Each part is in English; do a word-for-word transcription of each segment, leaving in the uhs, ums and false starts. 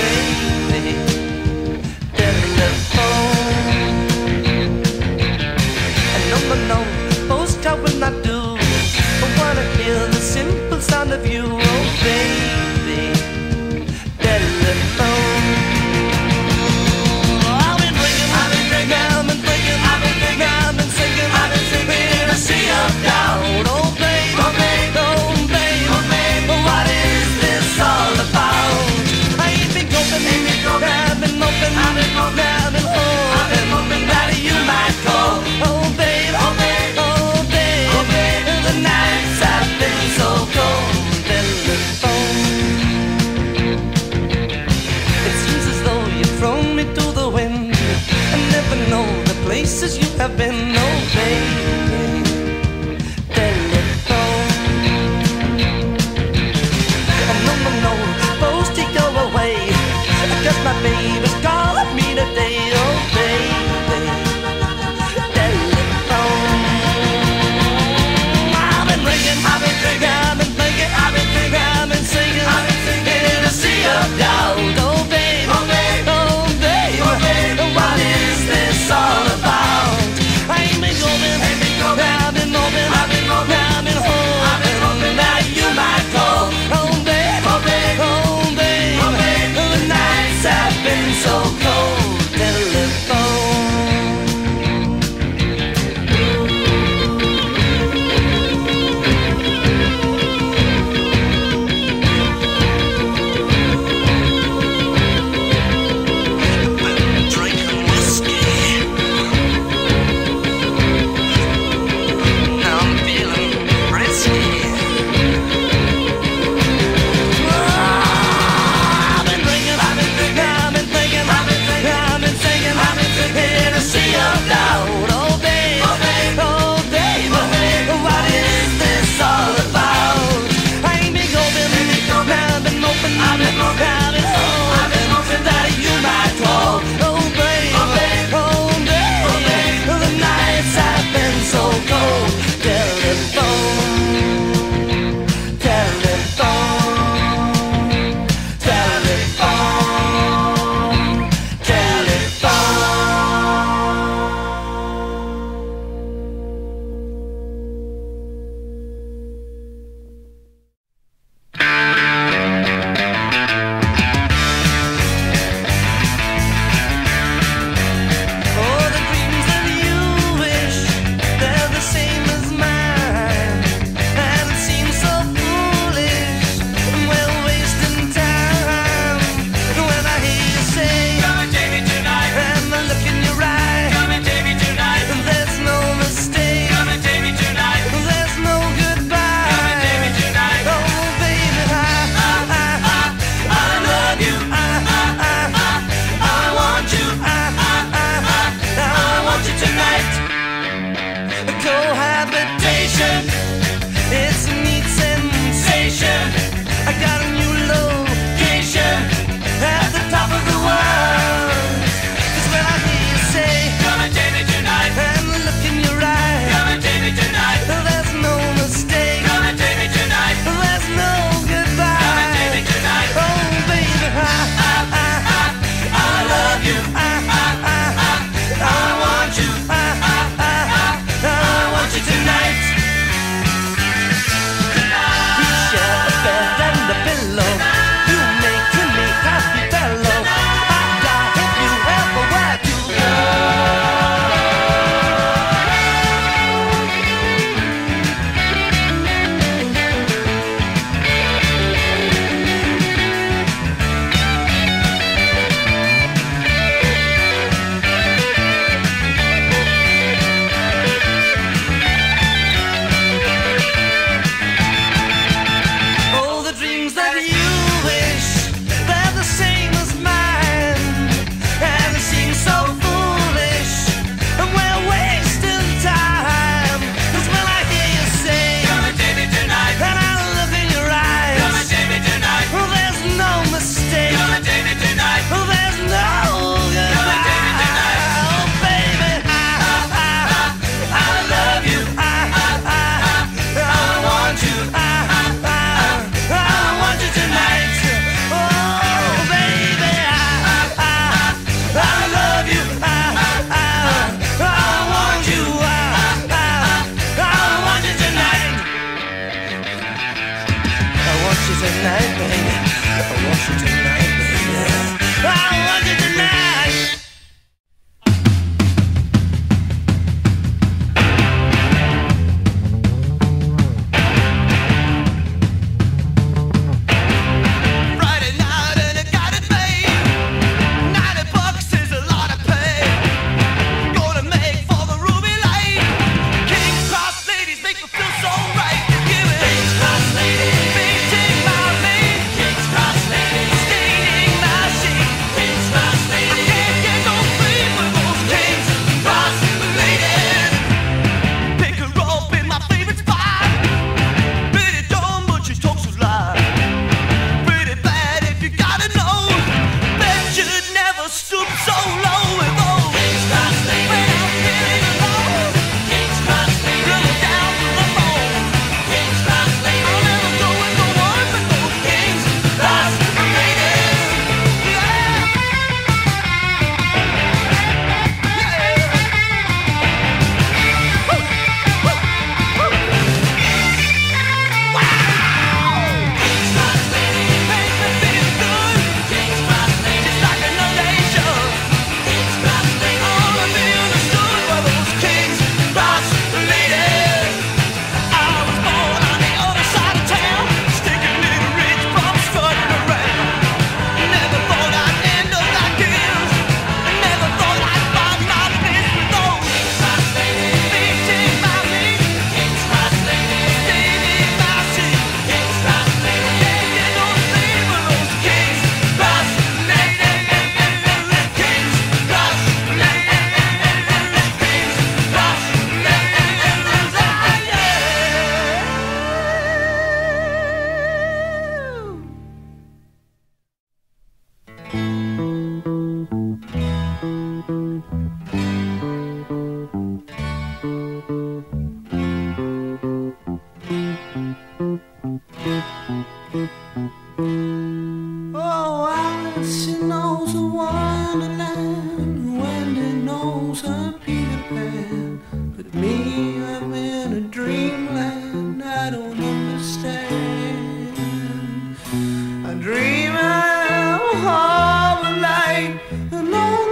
baby. Telephone. No, no, no, postcard will not do. I wanna hear the simple sound of you, oh baby. Telephone. I've been drinking, I've been drinking, I've been drinking, I've been drinking, I've been singing, I've been singing in a sea of doubt. Oh baby, oh baby, oh baby, oh baby, what is this all about? I ain't been hoping, ain't been hoping, I've been hoping, I've been hoping, I've been hoping, I've been hoping that you might call. Oh baby, oh baby, oh baby, oh baby, the nights have been so cold. Telephone. It seems as though you've thrown me to the wind. I never know the places you have been, oh baby. Telephone. Oh no, no, no, supposed to go away. I guess my baby's calling me today, oh baby. Telephone. I've been ringing, I've been drinking, I've been thinking, I've been thinking, I've been singing, I've been singing in a sea of doubt. Oh baby, oh baby, oh baby, oh baby, what is this all about? I ain't been going, ain't been going, I've been hoping, I've been hoping, I've been hoping, I've been hoping that you might call. Oh baby, oh baby, oh baby, oh baby, the nights have been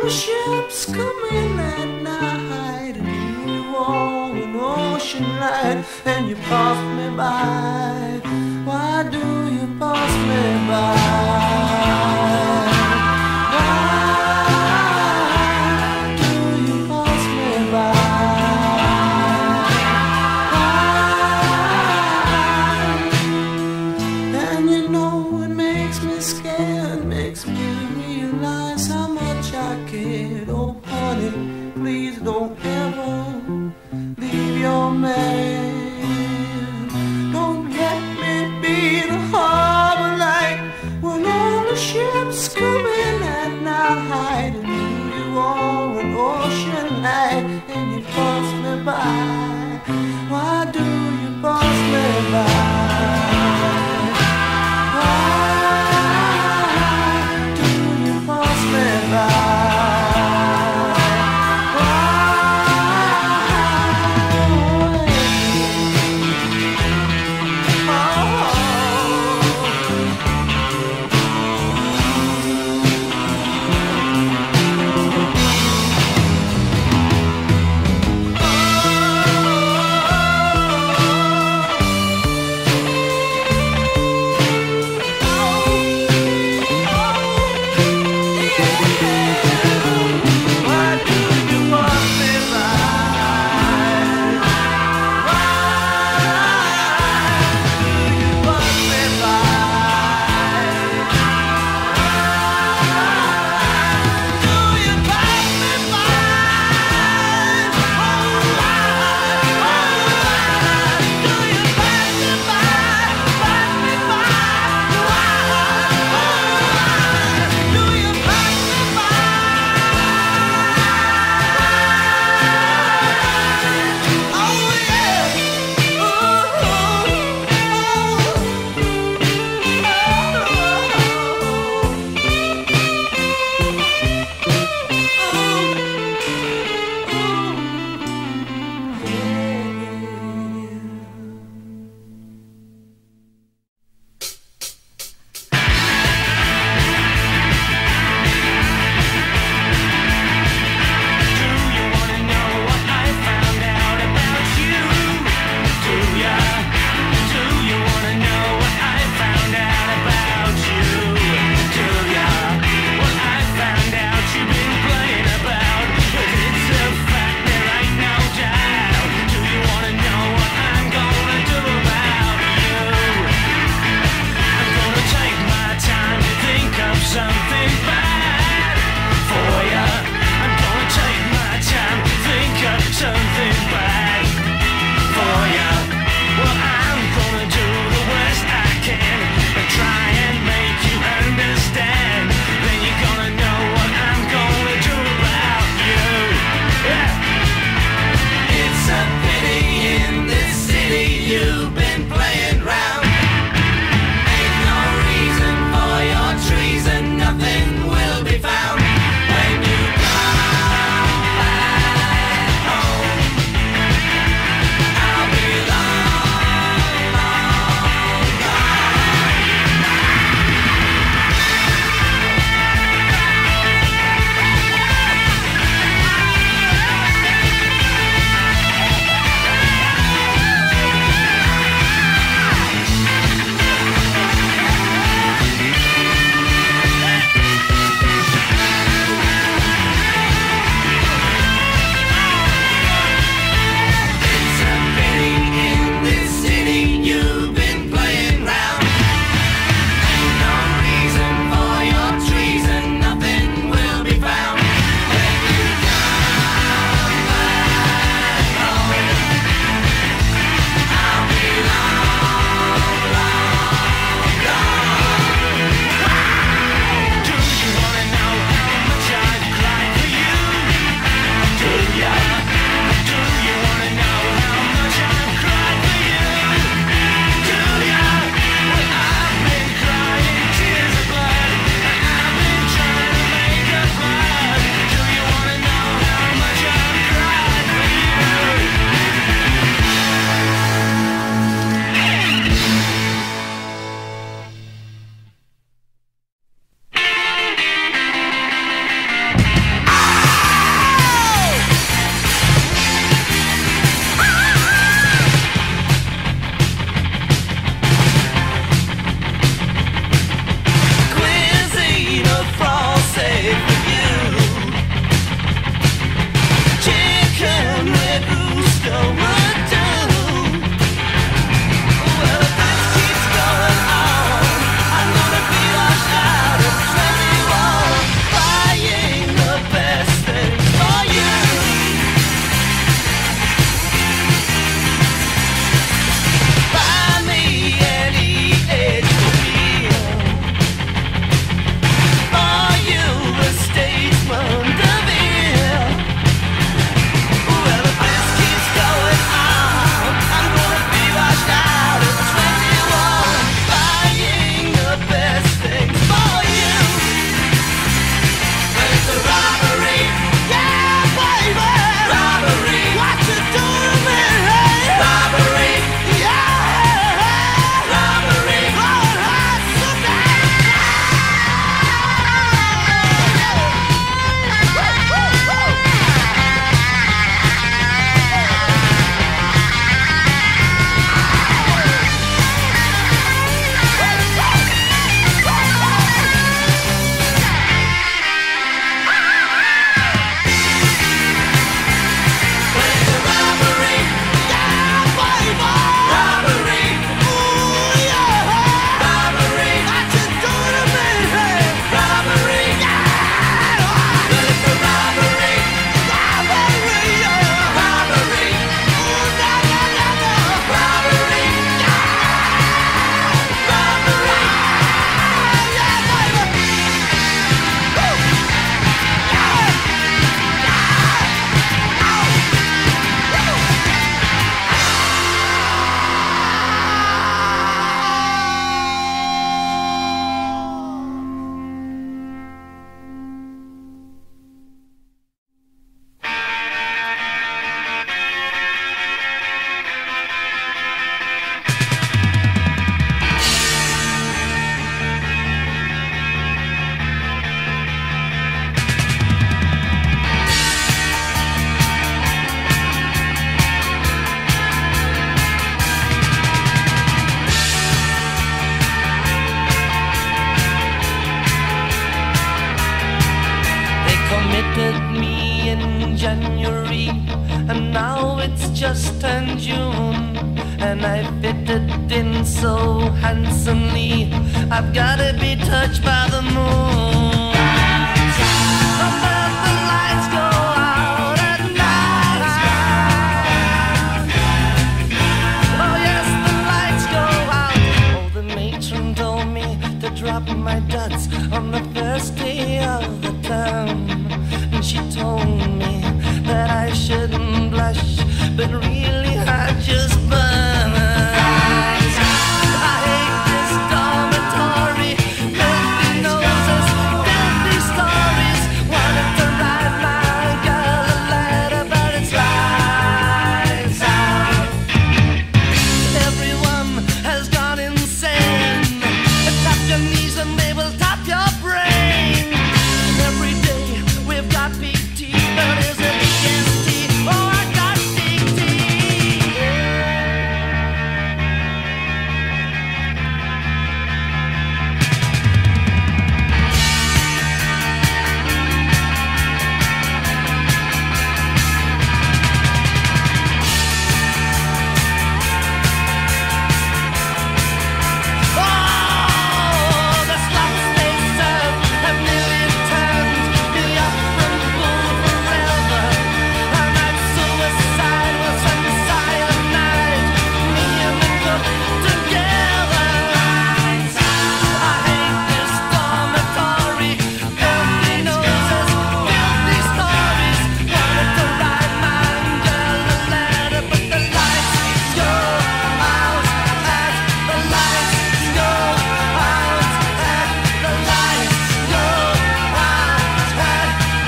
the ships come in at night, and you on an ocean light, and you pass me by. Why do you pass me by? Why do you pass me by? Why? And you know it makes me scared, makes me realize how much I care. Oh honey, please don't ever leave your man. Don't let me be the harbor light when all the ships come in at night, and you on an ocean light, and you pass me by. Why do you pass me by? committed me in January, and now it's just turned June, and I fitted in so handsomely. I've gotta be touched by the moon. But the lights go out at night. Oh yes, the lights go out. Oh, the matron told me to drop my duds on the first day of the term. And she told me that I shouldn't blush, but really I just burn. I hate this dormitory, filthy noses, filthy stories. Wanted to write my girl a letter, but it's lights out. Everyone has gone insane. Tap your knees and they will tap your brain. Every day we've got big teeth, but is it B S T? Oh, I got big teeth. Oh, the slots they serve have nearly turned me up from food forever. And that suicide was some silent night, me and the cook together. I hate this dormitory, filthy noses, filthy stories. Wanted to write my girl a letter, but the lights go out at the lights go out at the lights go out at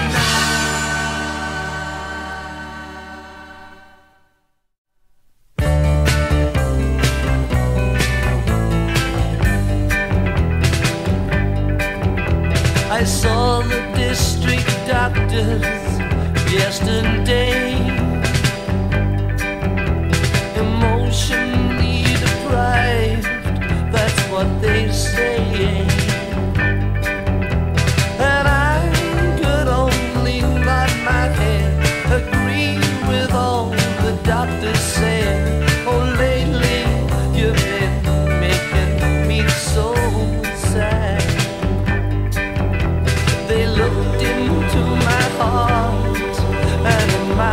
I saw the district doctors yesterday, emotionally deprived, that's what they say. And I could only nod my head, agree with all the doctors say. Oh, lately you've been making me so sad. They looked into my heart and in my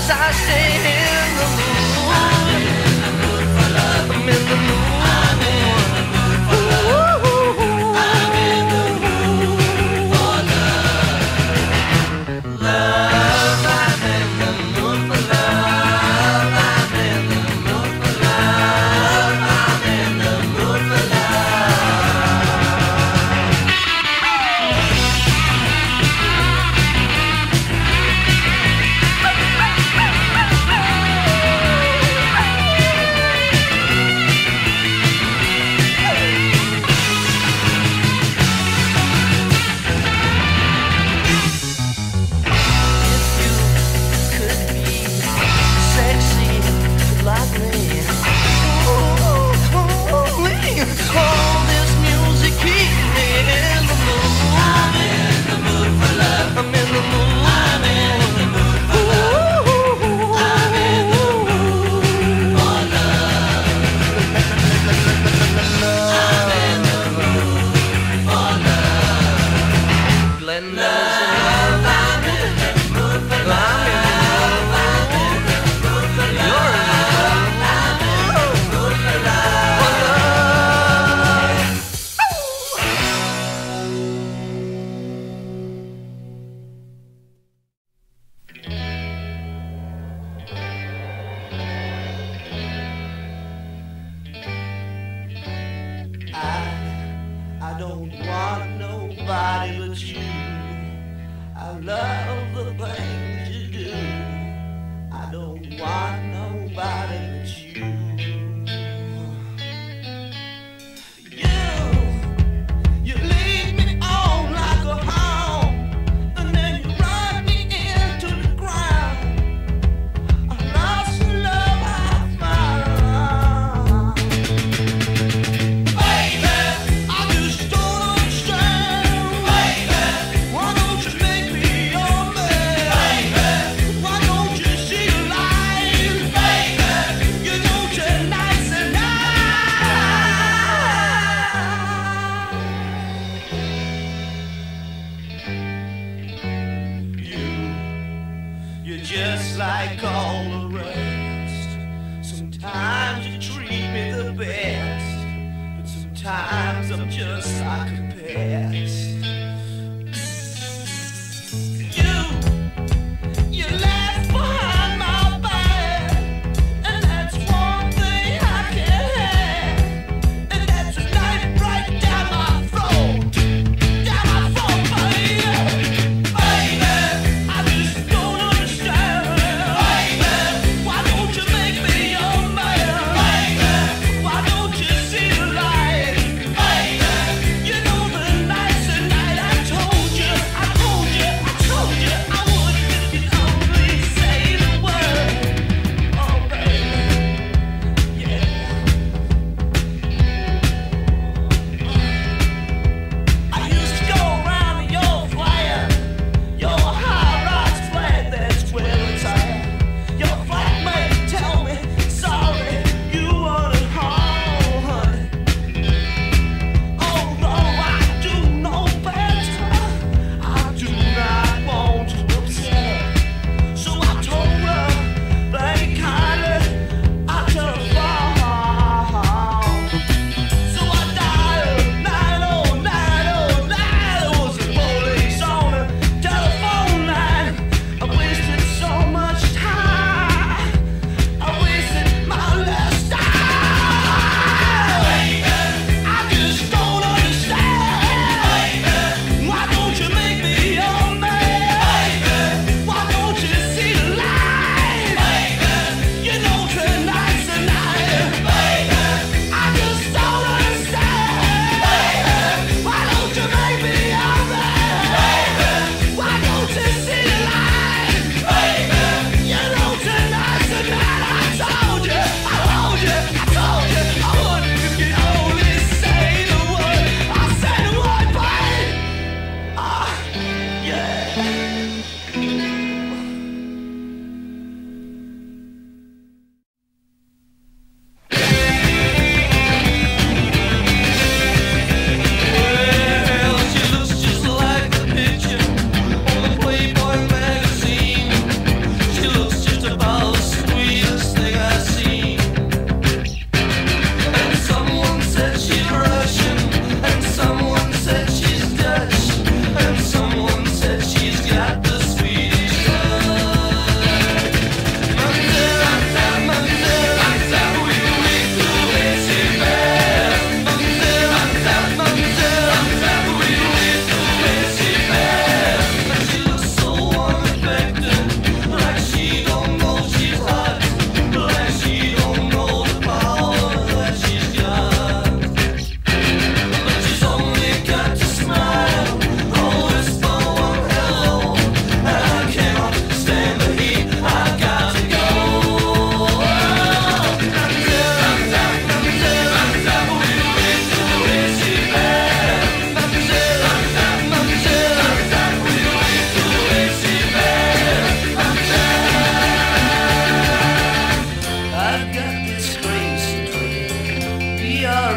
as I stay in the mood. I'm in the mood for love. I'm in the mood. I'm in the mood for love. I'm in the mood for love. Love. I'm in the mood for love. I'm in the mood for love. I'm in the mood for love. I don't want nobody but you. I love the things you do. I don't want nobody but you. You, you lead me on like a hound, and then you run me into the ground. I lost the love I found. Baby, I just don't understand. Baby, why don't you make me your man? Baby, why don't you see the light? Baby, you know tonight's the night. You, you're just like all the rest. Sometimes you treat me the best, but sometimes I'm just like a pest. You, you laugh behind my back, and that's one thing I can't have. And that's a knife right down my throat, down my throat, baby. Baby, I just don't understand. Baby, why don't you make me your man? Baby, why don't you see the light? Baby, you know the nights are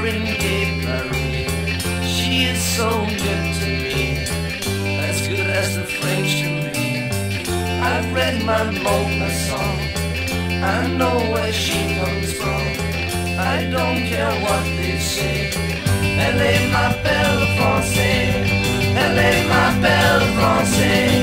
Gay Paris. She is so good to me, as good as the French to me. I've read my Maupassant, I know where she comes from. I don't care what they say. Elle est ma belle française, elle est ma belle française.